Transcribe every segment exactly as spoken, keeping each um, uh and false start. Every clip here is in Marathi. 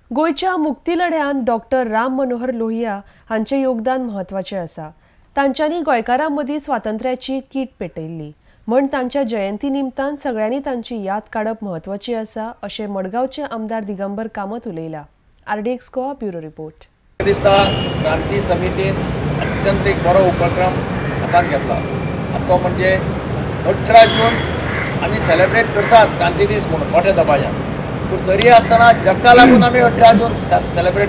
गोयच्या मुक्ती लढ्यात डॉक्टर राम मनोहर लोहिया हांचे योगदान महत्वाचे आसा। तांच्यांनी गोंयकारां मदीं स्वातंत्र्याची कीट पेटयल्ली म्हण तांच्या जयंती निमतान सगळ्यांनी तांची याद काडप महत्वाची आसा अशें मडगांवचे आमदार दिगंबर कामत उलयला। RDX Goa bureau report. क्रांती समितीन अत्यंत एक बरो उपक्रम हातांत घेतला। तो म्हणजे अठरा जून आमी सेलिब्रेट करतात क्रांती दीस म्हणून मोठ्या दबाज्यान, पूण तरी आसतना जगा लागून आमी अठरा जून सेलिब्रेट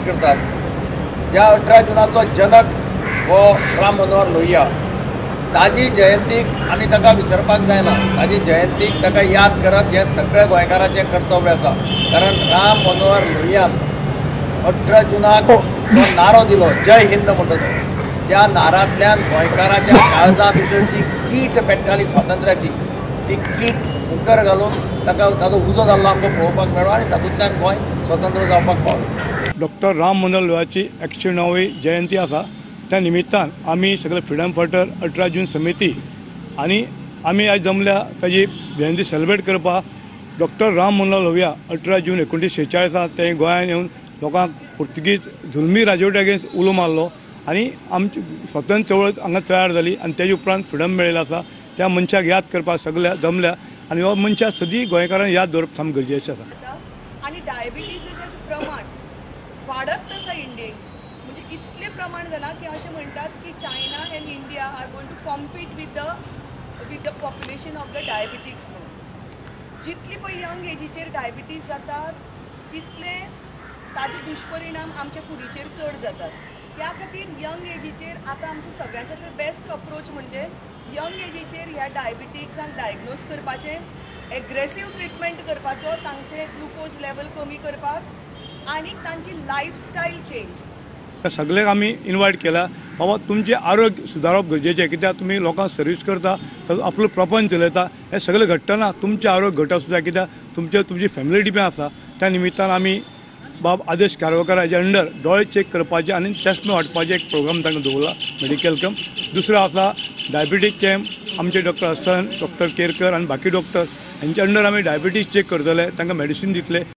करतात। ज्या अठरा जुनाचो जनक हो राम मनोहर लोहिया, ताजी जयंतीक आमी ताका विसरपाक जायना। ताजी जयंतीक ताका याद करप हें सगळ्या गोंयकारांचें कर्तव्य आसा, कारण राम मनोहर लोहियान अठरा जुनाक जो नारो दिलो जय हिंद म्हणटा, त्या नारांतल्यान गोंयकारांच्या काळजा भितरची कीट पेट्टाली स्वातंत्र्याची, ती कीट फुकर घालून ताका ताजो उजो जाल्लो आमकां पळोवपाक मेळ्ळो आनी तातूंतल्यान गोंय स्वतंत्र जावपाक पावलें। डॉक्टर राम मनोहर लोहियाची एकशे णववी जयंती आसा, त्या निमित्तान आमी सगळे फ्रिडम फायटर अठरा जून समिती आनी आमी आज जमल्या ताजी जयंती सेलिब्रेट करपाक। डॉक्टर राम मनोहर लोहिया अठरा जून एकोणीस शेचाळीसात ते गोंयांत येवन लोकांक पुर्तुगीज जुलमी राजवटी अगेन्स्ट उलो मारलो आनी आमची स्वतंत्र चळवळ हांगा तयार जाली आनी तेजे उपरांत फ्रिडम मेळिल्लो आसा। त्या मनशाक याद करपाक सगळ्या जमल्या आनी हो मनशा सदी गोंयकारांक याद दवरप सामकें गरजेचें आसा। आनी डायबिटीसाचें प्रमाण वाडत आसा इंडियेक, म्हणजे इतलें प्रमाण जालां की अशें म्हणटात की China and India are going to compete with the with the population of the diabetics म्हणून। जितली पळय यंग एजीचेर डायबिटीज जातात तितले ताजे दुश्परिणाम आमच्या कुडीचेर चड जातात। त्या खातीर यंग एजीचेर आतां आमचो सगळ्यांच्याकूय बेस्ट अप्रोच म्हणजे यंग एजीचेर ह्या डायबिटिक्सांक डायग्नोज करपाचें, एग्रेसीव ट्रिटमेंट करपाचो, तांचे ग्लुकोज लेवल कमी करपाक आनी तांची लायफस्टायल चेंज। सगळ्यांक आमी इनवायट केला, बाबा तुमचें आरोग्य सुदारप गरजेचें, कित्याक तुमी लोकांक सर्वीस करता, आपलो प्रपंच चलयता, हें सगळें घडटना तुमचें आरोग्य घट आसूं जाय, कित्याक तुमचे तुमची फॅमिली डिपेंड आसा। त्या निमित्तान आमी बाब आदेश कारवारकर हाजे अंडर दोळे चेक करपाचे आनी टेस्ट वाटपाचें एक प्रोग्राम तांकां दवरला मेडिकल कॅम्प। दुसरो आसा डायबिटीज कॅम्प, आमचे डॉक्टर हसन, डॉक्टर केरकर आनी बाकी डॉक्टर हांचे अंडर आमी डायबिटीज चेक करतले, तांकां मेडिसीन दितले।